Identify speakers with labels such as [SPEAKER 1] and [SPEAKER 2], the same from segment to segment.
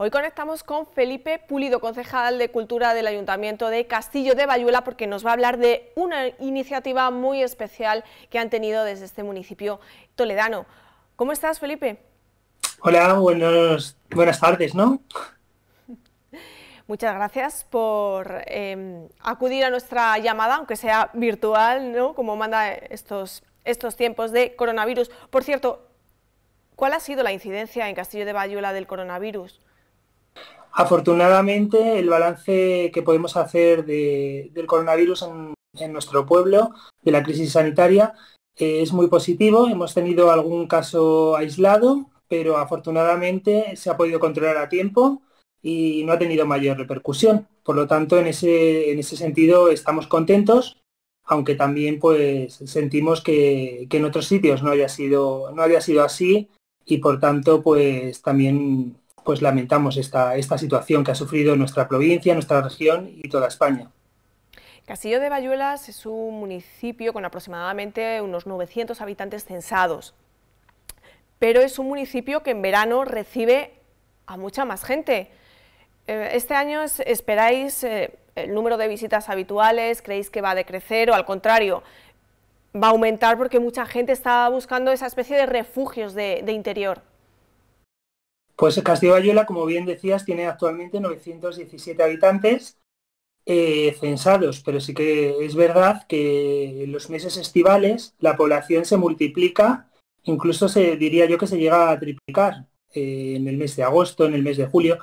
[SPEAKER 1] Hoy conectamos con Felipe Pulido, concejal de Cultura del Ayuntamiento de Castillo de Bayuela, porque nos va a hablar de una iniciativa muy especial que han tenido desde este municipio toledano. ¿Cómo estás, Felipe?
[SPEAKER 2] Hola, buenas tardes, ¿no?
[SPEAKER 1] Muchas gracias por acudir a nuestra llamada, aunque sea virtual, ¿no?, como manda estos tiempos de coronavirus. Por cierto, ¿cuál ha sido la incidencia en Castillo de Bayuela del coronavirus?
[SPEAKER 2] Afortunadamente, el balance que podemos hacer del coronavirus en nuestro pueblo, de la crisis sanitaria, es muy positivo. Hemos tenido algún caso aislado, pero afortunadamente se ha podido controlar a tiempo y no ha tenido mayor repercusión. Por lo tanto, en ese sentido estamos contentos, aunque también pues sentimos que en otros sitios no había sido así y por tanto pues también pues lamentamos esta situación que ha sufrido nuestra provincia, nuestra región y toda España.
[SPEAKER 1] Castillo de Bayuela es un municipio con aproximadamente unos 900 habitantes censados, pero es un municipio que en verano recibe a mucha más gente. ¿Este año esperáis el número de visitas habituales? ¿Creéis que va a decrecer o al contrario, va a aumentar porque mucha gente está buscando esa especie de refugios de interior?
[SPEAKER 2] Pues Castillo de Bayuela, como bien decías, tiene actualmente 917 habitantes censados, pero sí que es verdad que en los meses estivales la población se multiplica, incluso diría yo que se llega a triplicar en el mes de agosto, en el mes de julio,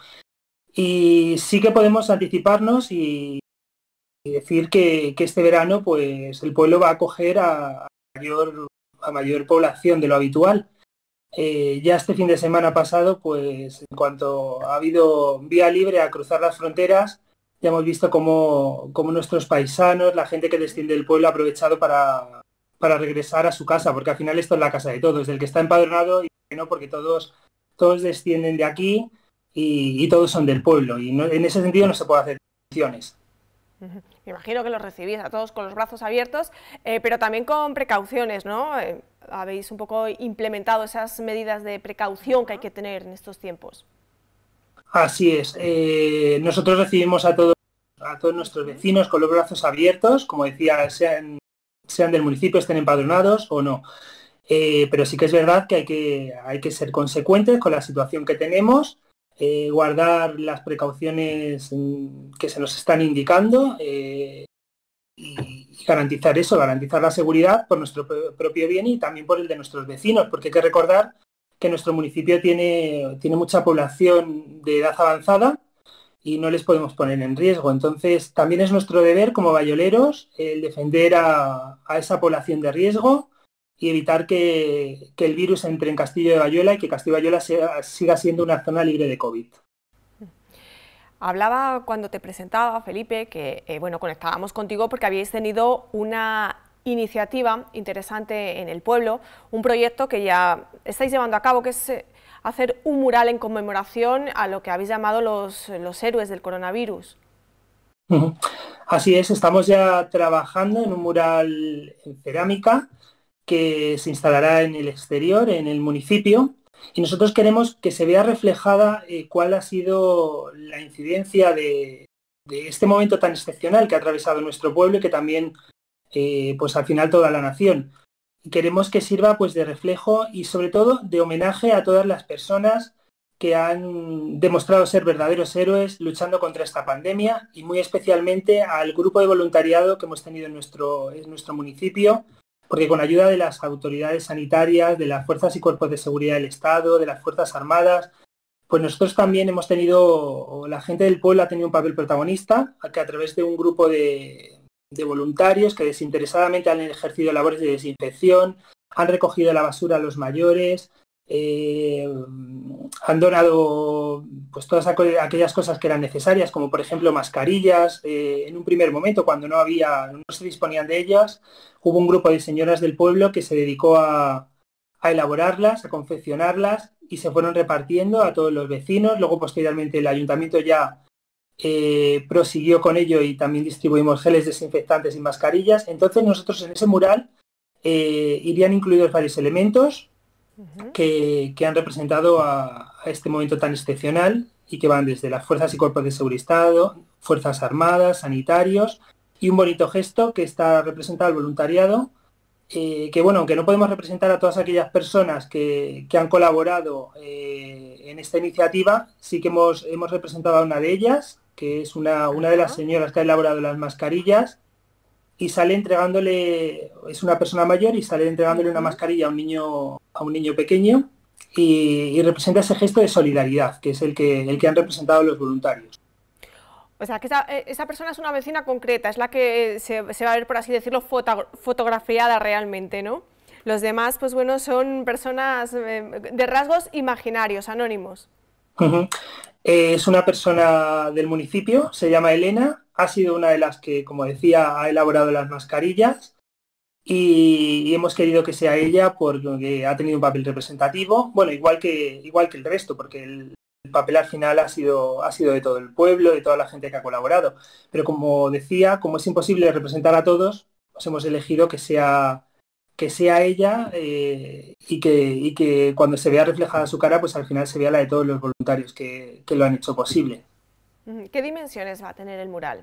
[SPEAKER 2] y sí que podemos anticiparnos y decir que este verano pues el pueblo va a acoger a mayor población de lo habitual. Ya este fin de semana pasado, pues en cuanto ha habido vía libre a cruzar las fronteras, ya hemos visto cómo nuestros paisanos, la gente que desciende del pueblo, ha aprovechado para regresar a su casa, porque al final esto es la casa de todos, del que está empadronado y que no, porque todos descienden de aquí y todos son del pueblo, y no, en ese sentido no se puede hacer distinciones.
[SPEAKER 1] Me imagino que los recibís a todos con los brazos abiertos, pero también con precauciones, ¿no? Habéis un poco implementado esas medidas de precaución que hay que tener en estos tiempos.
[SPEAKER 2] Así es. Nosotros recibimos a todos nuestros vecinos con los brazos abiertos, como decía, sean del municipio, estén empadronados o no. Pero sí que es verdad que hay que ser consecuentes con la situación que tenemos, guardar las precauciones que se nos están indicando y garantizar eso, garantizar la seguridad por nuestro propio bien y también por el de nuestros vecinos, porque hay que recordar que nuestro municipio tiene mucha población de edad avanzada y no les podemos poner en riesgo. Entonces, también es nuestro deber como bayoleros el defender a esa población de riesgo y evitar que el virus entre en Castillo de Bayuela y que Castillo de Bayuela siga siendo una zona libre de COVID.
[SPEAKER 1] Hablaba cuando te presentaba, Felipe, que bueno, conectábamos contigo porque habíais tenido una iniciativa interesante en el pueblo, un proyecto que ya estáis llevando a cabo, que es hacer un mural en conmemoración a lo que habéis llamado los héroes del coronavirus.
[SPEAKER 2] Así es, estamos ya trabajando en un mural en cerámica que se instalará en el exterior, en el municipio, y nosotros queremos que se vea reflejada cuál ha sido la incidencia de este momento tan excepcional que ha atravesado nuestro pueblo y que también, pues al final toda la nación. Y queremos que sirva pues de reflejo y sobre todo de homenaje a todas las personas que han demostrado ser verdaderos héroes luchando contra esta pandemia y muy especialmente al grupo de voluntariado que hemos tenido en nuestro municipio, porque con ayuda de las autoridades sanitarias, de las fuerzas y cuerpos de seguridad del Estado, de las Fuerzas Armadas, pues nosotros también hemos tenido, la gente del pueblo ha tenido un papel protagonista, que a través de un grupo de voluntarios que desinteresadamente han ejercido labores de desinfección, han recogido la basura a los mayores, han donado pues todas aquellas cosas que eran necesarias, como por ejemplo mascarillas. En un primer momento, cuando no se disponían de ellas, hubo un grupo de señoras del pueblo que se dedicó a elaborarlas, a confeccionarlas y se fueron repartiendo a todos los vecinos. Luego posteriormente el ayuntamiento ya prosiguió con ello y también distribuimos geles desinfectantes y mascarillas. Entonces nosotros en ese mural irían incluidos varios elementos que han representado a este momento tan excepcional y que van desde las fuerzas y cuerpos de seguridad, fuerzas armadas, sanitarios, y un bonito gesto que está representado el voluntariado, que bueno, aunque no podemos representar a todas aquellas personas que han colaborado en esta iniciativa, sí que hemos representado a una de ellas, que es una de las señoras que ha elaborado las mascarillas, y sale entregándole, es una persona mayor y sale entregándole una mascarilla a un niño pequeño, y representa ese gesto de solidaridad, que es el que han representado los voluntarios.
[SPEAKER 1] O sea, que esa persona es una vecina concreta, es la que se va a ver, por así decirlo, fotografiada realmente, ¿no? Los demás, pues bueno, son personas de rasgos imaginarios, anónimos.
[SPEAKER 2] Es una persona del municipio, se llama Elena, ha sido una de las que, como decía, ha elaborado las mascarillas, y hemos querido que sea ella porque ha tenido un papel representativo, bueno, igual que el resto, porque el papel al final ha sido de todo el pueblo, de toda la gente que ha colaborado. Pero como decía, como es imposible representar a todos, pues hemos elegido que sea ella, y que cuando se vea reflejada su cara, pues al final se vea la de todos los voluntarios que lo han hecho posible.
[SPEAKER 1] ¿Qué dimensiones va a tener el mural?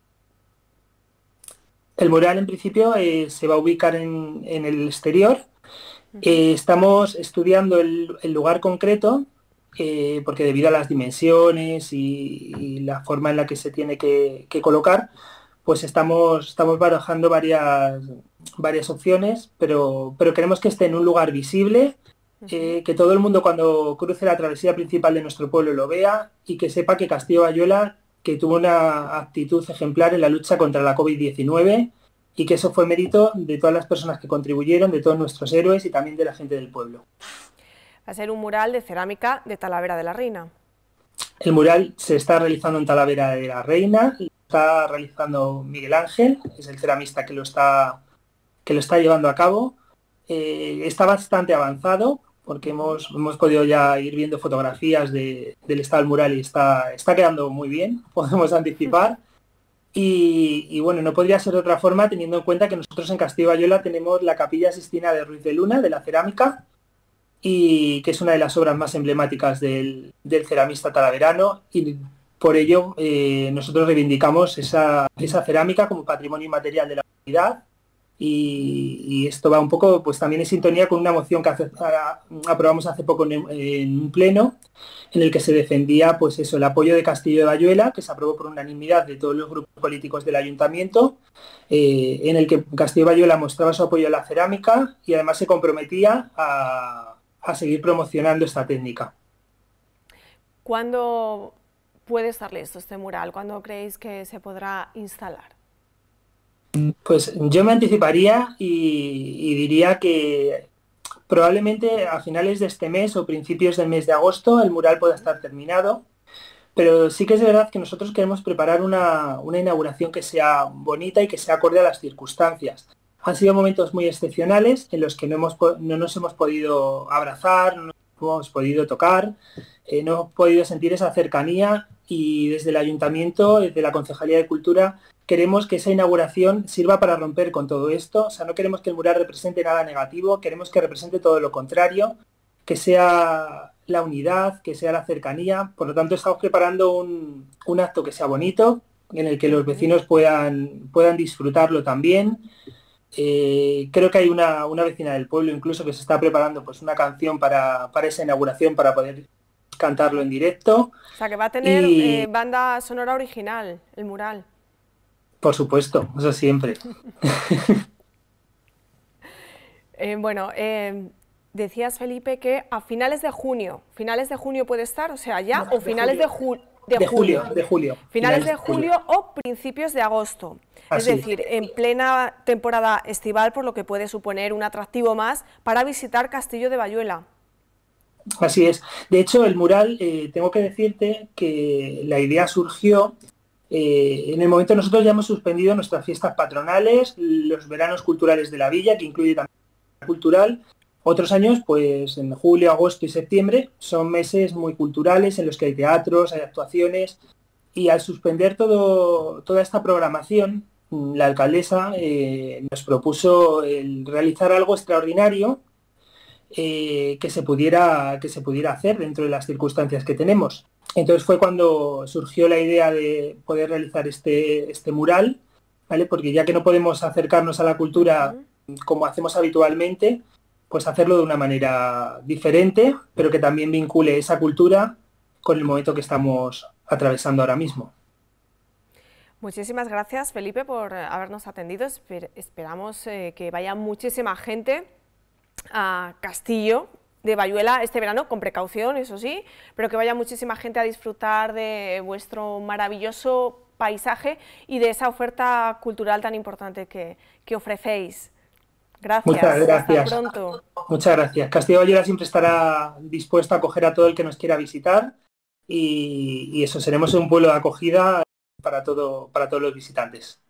[SPEAKER 2] El mural, en principio, se va a ubicar en el exterior. Estamos estudiando el lugar concreto, porque debido a las dimensiones y la forma en la que se tiene que colocar, pues estamos barajando varias opciones, pero queremos que esté en un lugar visible, que todo el mundo cuando cruce la travesía principal de nuestro pueblo lo vea, y que sepa que Castillo Bayuela, que tuvo una actitud ejemplar en la lucha contra la COVID-19, y que eso fue mérito de todas las personas que contribuyeron, de todos nuestros héroes y también de la gente del pueblo.
[SPEAKER 1] Va a ser un mural de cerámica de Talavera de la Reina.
[SPEAKER 2] El mural se está realizando en Talavera de la Reina, lo está realizando Miguel Ángel, es el ceramista que lo está llevando a cabo. Está bastante avanzado, porque hemos podido ya ir viendo fotografías del estado del mural, y está quedando muy bien, podemos anticipar. Y bueno, no podría ser de otra forma, teniendo en cuenta que nosotros en Castillo Bayuela tenemos la Capilla Sixtina de Ruiz de Luna, de la cerámica, y que es una de las obras más emblemáticas del ceramista talaverano, y por ello nosotros reivindicamos esa cerámica como patrimonio inmaterial de la humanidad. Y esto va un poco, pues también en sintonía con una moción que aprobamos hace poco en un pleno, en el que se defendía, pues eso, el apoyo de Castillo de Bayuela, que se aprobó por unanimidad de todos los grupos políticos del ayuntamiento, en el que Castillo de Bayuela mostraba su apoyo a la cerámica y además se comprometía a seguir promocionando esta técnica.
[SPEAKER 1] ¿Cuándo puede estar listo este mural? ¿Cuándo creéis que se podrá instalar?
[SPEAKER 2] Pues yo me anticiparía y diría que probablemente a finales de este mes o principios del mes de agosto el mural pueda estar terminado, pero sí que es verdad que nosotros queremos preparar una inauguración que sea bonita y que sea acorde a las circunstancias. Han sido momentos muy excepcionales en los que no nos hemos podido abrazar, no nos hemos podido tocar, no hemos podido sentir esa cercanía, y desde el Ayuntamiento, desde la Concejalía de Cultura, queremos que esa inauguración sirva para romper con todo esto. O sea, no queremos que el mural represente nada negativo, queremos que represente todo lo contrario, que sea la unidad, que sea la cercanía. Por lo tanto, estamos preparando un acto que sea bonito, en el que los vecinos puedan disfrutarlo también. Creo que hay una vecina del pueblo incluso que se está preparando pues una canción para esa inauguración, para poder cantarlo en directo.
[SPEAKER 1] O sea, que va a tener banda sonora original, el mural.
[SPEAKER 2] Por supuesto, eso siempre.
[SPEAKER 1] Bueno, decías, Felipe, que a finales de junio puede estar, o sea, ya, o finales de julio. Finales de julio o principios de agosto.
[SPEAKER 2] Así
[SPEAKER 1] es decir, en plena temporada estival, por lo que puede suponer un atractivo más para visitar Castillo de Bayuela.
[SPEAKER 2] Así es. De hecho, el mural, tengo que decirte que la idea surgió en el momento. Nosotros ya hemos suspendido nuestras fiestas patronales, los veranos culturales de la villa, que incluye también la cultural. Otros años, pues en julio, agosto y septiembre, son meses muy culturales en los que hay teatros, hay actuaciones, y al suspender toda esta programación, la alcaldesa nos propuso el realizar algo extraordinario que se pudiera hacer dentro de las circunstancias que tenemos. Entonces fue cuando surgió la idea de poder realizar este mural, ¿vale? Porque ya que no podemos acercarnos a la cultura como hacemos habitualmente, pues hacerlo de una manera diferente, pero que también vincule esa cultura con el momento que estamos atravesando ahora mismo.
[SPEAKER 1] Muchísimas gracias, Felipe, por habernos atendido. Esperamos que vaya muchísima gente a Castillo de Bayuela este verano, con precaución, eso sí, pero que vaya muchísima gente a disfrutar de vuestro maravilloso paisaje y de esa oferta cultural tan importante que ofrecéis. Gracias.
[SPEAKER 2] Muchas gracias.
[SPEAKER 1] Hasta pronto.
[SPEAKER 2] Muchas gracias. Castillo de Bayuela siempre estará dispuesto a acoger a todo el que nos quiera visitar y eso, seremos un pueblo de acogida para todos los visitantes.